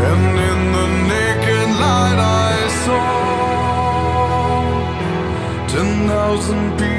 and in the naked light I saw 10,000 people